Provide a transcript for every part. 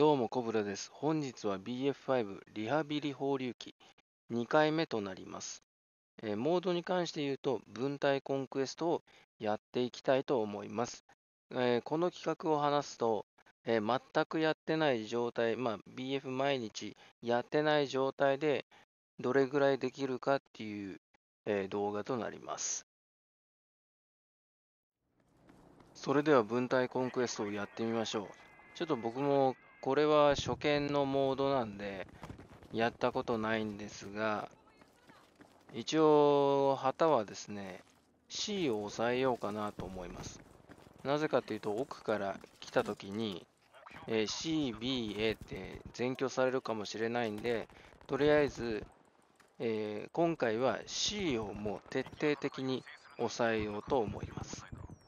どうもコブラです。本日は BF5 リハビリ放流期2回目となります。モードに関して言うと分隊コンクエストをやっていきたいと思います。この企画を話すと、全くやってない状態、BF 毎日やってない状態でどれぐらいできるかっていう、動画となります。それでは分隊コンクエストをやってみましょう。ちょっと僕もこれは初見のモードなんでやったことないんですが、一応旗はですね、C を押さえようかなと思います。なぜかというと奥から来た時に、C、B、A って全挙されるかもしれないんで、とりあえず、今回は C をもう徹底的に抑えようと思います。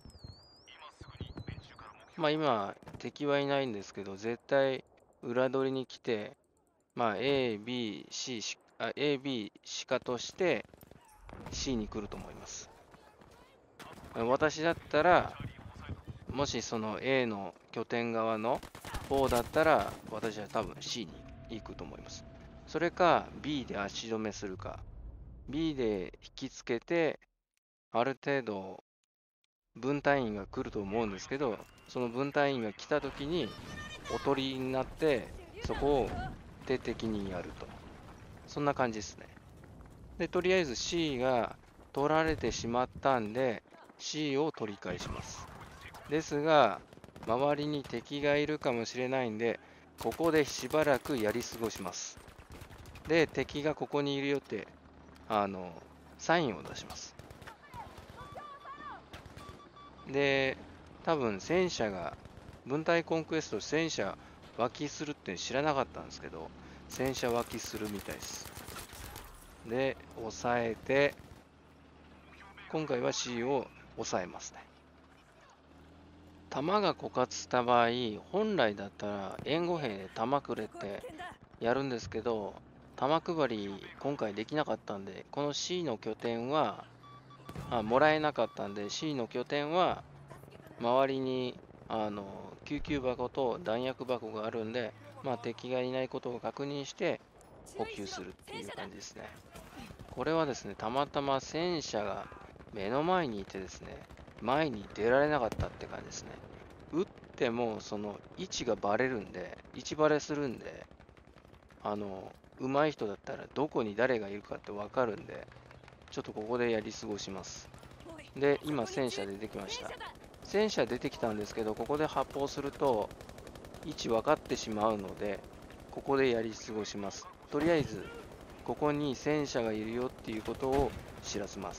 今敵はいないんですけど、絶対裏取りに来て、A、B、C、A、B しかとして C に来ると思います。私だったら、もしその A の拠点側の方だったら、私は多分 C に行くと思います。それか B で足止めするか、B で引きつけて、ある程度分隊員が来ると思うんですけど、その分隊員が来た時におとりになって、そこを徹底的にやると。そんな感じですね。で、とりあえず C が取られてしまったんで、C を取り返します。ですが、周りに敵がいるかもしれないんで、ここでしばらくやり過ごします。で、敵がここにいるよって、サインを出します。で、多分戦車が、分隊コンクエスト戦車湧きするって知らなかったんですけど、戦車湧きするみたいです。で、抑えて、今回は C を抑えますね。弾が枯渇した場合、本来だったら援護兵で弾くれってやるんですけど、弾配り今回できなかったんで、この C の拠点は、もらえなかったんで、C の拠点は周りに救急箱と弾薬箱があるんで、敵がいないことを確認して補給するっていう感じですね。これはですね、たまたま戦車が目の前にいてですね、前に出られなかったって感じですね。撃ってもその位置がバレるんで、位置バレするんで、上手い人だったらどこに誰がいるかってわかるんで、ちょっとここでやり過ごします。で、今戦車出てきました。戦車出てきたんですけど、ここで発砲すると位置分かってしまうので、ここでやり過ごします。とりあえず、ここに戦車がいるよっていうことを知らせます。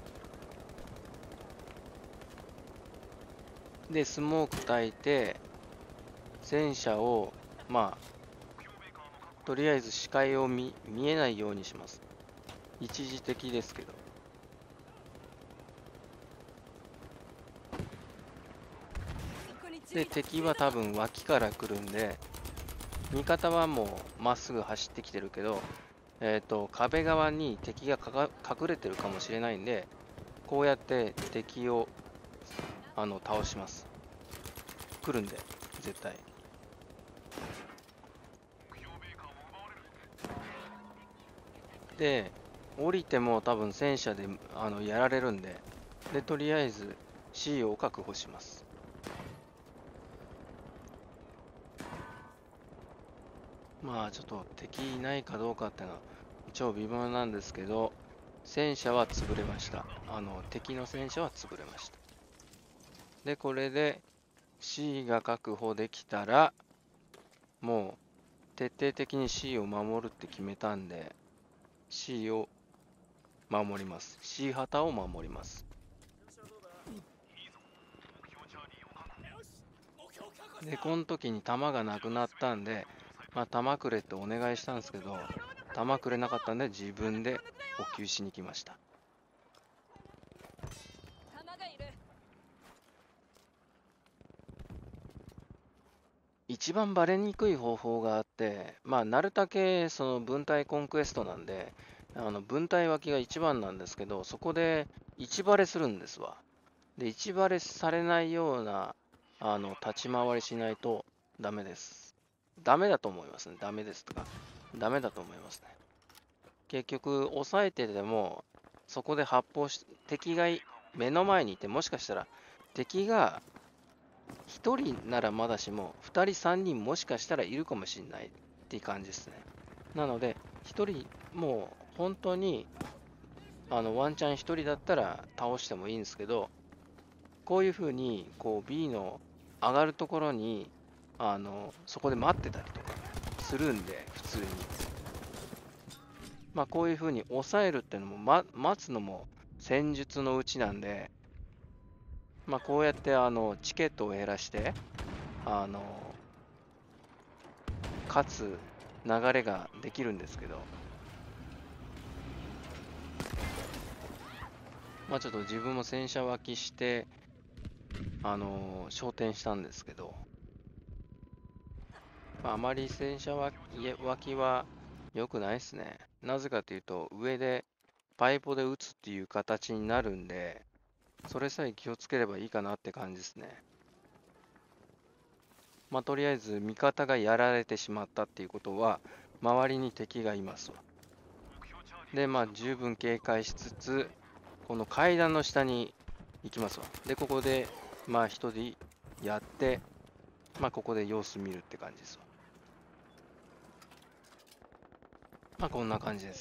で、スモーク焚いて、戦車を、とりあえず視界を見えないようにします。一時的ですけど。で、敵は多分脇から来るんで、味方はもうまっすぐ走ってきてるけど、壁側に敵が隠れてるかもしれないんで、こうやって敵を倒します。来るんで、絶対。で、降りても多分戦車でやられるんで、とりあえず C を確保します。ちょっと敵いないかどうかっていうのは超微妙なんですけど、戦車は潰れました。敵の戦車は潰れました。で、これで C が確保できたら、もう徹底的に C を守るって決めたんで、C を守ります。C 旗を守ります。で、この時に弾がなくなったんで、弾くれってお願いしたんですけど、弾くれなかったんで自分で補給しに来ました。一番バレにくい方法があって、なるだけその分隊コンクエストなんで、分隊脇が一番なんですけど、そこで一バレするんですわ。で、一バレされないような、立ち回りしないとダメです。 ダメだと思いますね。ダメですとか、ダメだと思いますね。結局、抑えてても、そこで発砲し、敵が目の前にいて、もしかしたら敵が1人ならまだしも、2人、3人もしかしたらいるかもしれないっていう感じですね。なので、1人、もう本当にワンチャン1人だったら倒してもいいんですけど、こういう風にこう B の上がるところにそこで待ってたりとかするんで、普通に。まあ、こういう風に抑えるっていうのも、待つのも戦術のうちなんで、まあ、こうやってチケットを減らして、あの勝つ流れができるんですけど、まあ、ちょっと自分も洗車脇して、昇天したんですけど、まあ、あまり洗車脇は良くないですね。なぜかというと、上でパイプで打つっていう形になるんで、それさえ気をつければいいかなって感じですね。まあ、とりあえず味方がやられてしまったっていうことは、周りに敵がいますわ。で、まあ、十分警戒しつつ、この階段の下に行きますわ。で、ここで、まあ、一人やって、まあ、ここで様子見るって感じですわ。まあ、こんな感じです。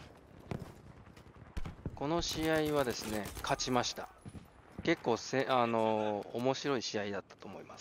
この試合はですね、勝ちました。結構面白い試合だったと思います。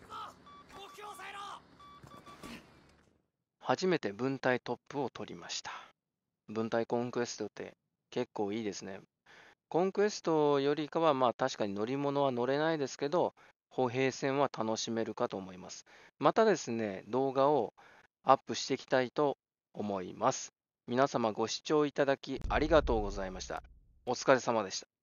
初めて分隊トップを取りました。分隊コンクエストって結構いいですね。コンクエストよりかは、まあ確かに乗り物は乗れないですけど、歩兵戦は楽しめるかと思います。またですね、動画をアップしていきたいと思います。皆様ご視聴いただきありがとうございました。お疲れ様でした。